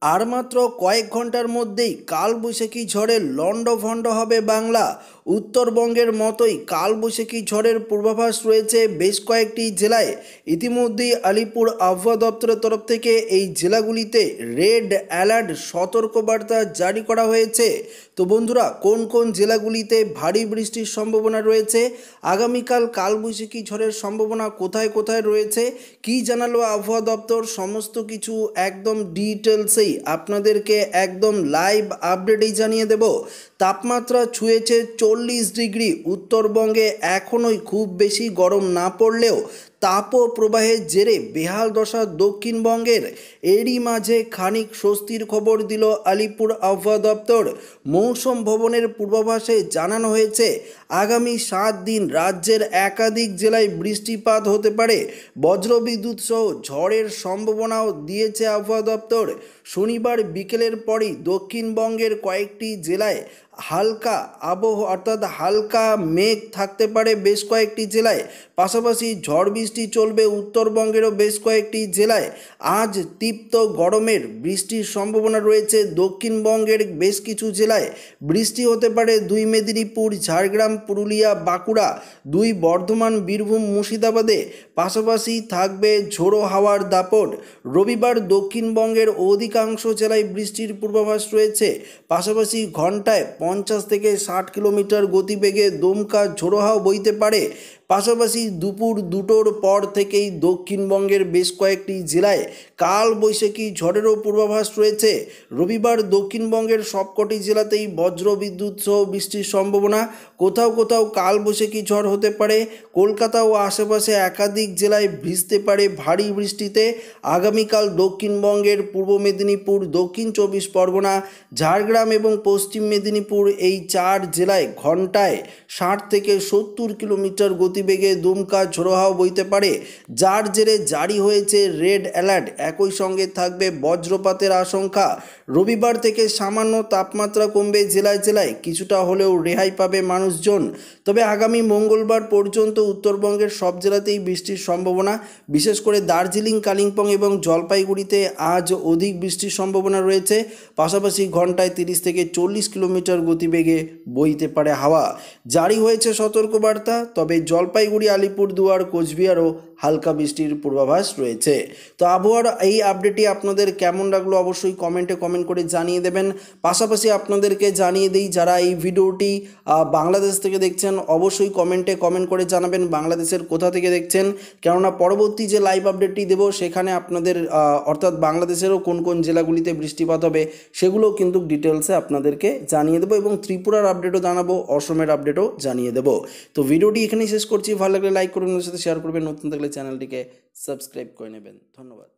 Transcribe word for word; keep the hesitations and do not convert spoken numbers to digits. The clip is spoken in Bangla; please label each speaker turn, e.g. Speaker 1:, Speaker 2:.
Speaker 1: আর মাত্র কয়েক ঘন্টার মধ্যেই কালবৈশাখী ঝড়ের লণ্ডভণ্ড হবে বাংলা। উত্তরবঙ্গের মতোই কালবৈশাখী ঝড়ের পূর্বাভাস রয়েছে বেশ কয়েকটি জেলায়। ইতিমধ্যেই আলিপুর আবহাওয়া দপ্তরের তরফ থেকে এই জেলাগুলিতে রেড অ্যালার্ট সতর্কবার্তা জারি করা হয়েছে। তো বন্ধুরা, কোন কোন জেলাগুলিতে ভারী বৃষ্টির সম্ভাবনা রয়েছে, আগামীকাল কালবৈশাখী ঝড়ের সম্ভাবনা কোথায় কোথায় রয়েছে, কি জানালো আবহাওয়া দপ্তর, সমস্ত কিছু একদম ডিটেলসেই আপনাদেরকে একদম লাইভ আপডেটেই জানিয়ে দেব। তাপমাত্রা ছুঁয়েছে চল্লিশ ডিগ্রি। উত্তরবঙ্গে এখনোই খুব বেশি গরম না পড়লেও তাপ প্রবাহের জেরে বেহাল দশা দক্ষিণবঙ্গের। এরই মাঝে খানিক স্বস্তির খবর দিল আলিপুর আবহাওয়া দপ্তর। মৌসুম ভবনের পূর্বাভাসে জানানো হয়েছে আগামী সাত দিন রাজ্যের একাধিক জেলায় বৃষ্টিপাত হতে পারে। বজ্রবিদ্যুৎ সহ ঝড়ের সম্ভাবনাও দিয়েছে আবহাওয়া দপ্তর। শনিবার বিকেলের পরই দক্ষিণবঙ্গের কয়েকটি জেলায় হালকা আবহাওয়া অর্থাৎ হালকা মেঘ থাকতে পারে বেশ কয়েকটি জেলায়। পাশাপাশি ঝড় বৃষ্টি চলবে উত্তরবঙ্গেরও বেশ কয়েকটি জেলায়। আজ তীব্র গরমের বৃষ্টির সম্ভাবনা রয়েছে দক্ষিণবঙ্গের বেশ কিছু জেলায়। বৃষ্টি হতে পারে দুই মেদিনীপুর, ঝাড়গ্রাম, পুরুলিয়া, বাঁকুড়া, দুই বর্ধমান, বীরভূম, মুর্শিদাবাদে। পাশাপাশি থাকবে ঝোড়ো হাওয়ার দাপট। রবিবার দক্ষিণবঙ্গের অধিকাংশ জেলায় বৃষ্টির পূর্বাভাস রয়েছে। পাশাপাশি ঘন্টায় পঞ্চাশ থেকে ষাট কিলোমিটার গতিবেগে দমকা ঝোড়ো হাওয়া বইতে পারে। পাশাপাশি দুপুর দুটোর পর থেকেই দক্ষিণবঙ্গের বেশ কয়েকটি জেলায় কালবৈশাখী ঝড়েরও পূর্বাভাস রয়েছে। রবিবার দক্ষিণবঙ্গের সবকটি জেলাতেই বজ্র বিদ্যুৎ সহ বৃষ্টির সম্ভাবনা। কোথাও কোথাও কালবৈশাখী ঝড় হতে পারে। কলকাতা ও আশেপাশে একাধিক জেলায় ভিজতে পারে ভারী বৃষ্টিতে। আগামীকাল দক্ষিণবঙ্গের পূর্ব মেদিনীপুর, দক্ষিণ চব্বিশ পরগনা, ঝাড়গ্রাম এবং পশ্চিম মেদিনীপুর এই চার জেলায় ঘন্টায় ষাট থেকে সত্তর কিলোমিটার গতিবেগে দমকা ঝোড়ো হাওয়া বইতে পারে, যার জেরে জারি হয়েছে রেড অ্যালার্ট। একই সঙ্গে থাকবে বজ্রপাতের আশঙ্কা। রবিবার থেকে সামান্য তাপমাত্রা কমবে জেলায় জেলায়, কিছুটা হলেও রেহাই পাবে মানুষজন। তবে আগামী মঙ্গলবার পর্যন্ত উত্তরবঙ্গের সব জেলাতেই বৃষ্টির সম্ভাবনা। বিশেষ করে দার্জিলিং, কালিম্পং এবং জলপাইগুড়িতে আজ অধিক বৃষ্টির সম্ভাবনা রয়েছে। পাশাপাশি ঘন্টায় তিরিশ থেকে চল্লিশ কিলোমিটার গতিবেগে বইতে পারে হাওয়া। জারি হয়েছে সতর্কবার্তা। তবে জলপাইগুড়ি, আলিপুরদুয়ার, কোচবিহারও হালকা বৃষ্টির পূর্বাভাস রয়েছে। তো আবহাওয়ার এই আপডেটটি আপনাদের কেমন লাগলো অবশ্যই কমেন্টে কমেন্ট করে জানিয়ে দেবেন। পাশাপাশি আপনাদেরকে জানিয়ে দিই, যারা এই ভিডিওটি বাংলাদেশ থেকে দেখছেন অবশ্যই কমেন্টে কমেন্ট করে জানাবেন বাংলাদেশের কোথা থেকে দেখছেন, কেননা পরবর্তী যে লাইভ আপডেটটি দেব সেখানে আপনাদের অর্থাৎ বাংলাদেশেরও কোন কোন জেলাগুলিতে বৃষ্টিপাত হবে সেগুলো কিন্তু ডিটেলসে আপনাদেরকে জানিয়ে দেবো এবং ত্রিপুরার আপডেটও জানাবো, অসমের আপডেটও জানিয়ে দেবো। তো ভিডিওটি এখানেই শেষ করছি। ভালো লাগলে লাইক করবেন, সাথে শেয়ার করবেন, নতুন থাকলে চ্যানেলটিকে সাবস্ক্রাইব করে নেবেন। ধন্যবাদ।